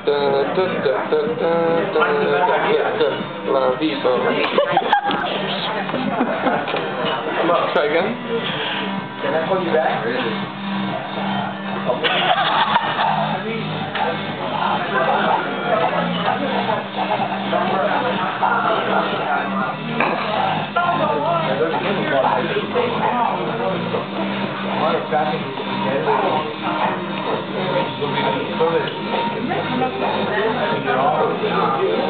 La Vie Boheme. Try again. Can I call you back? A lot of traffic.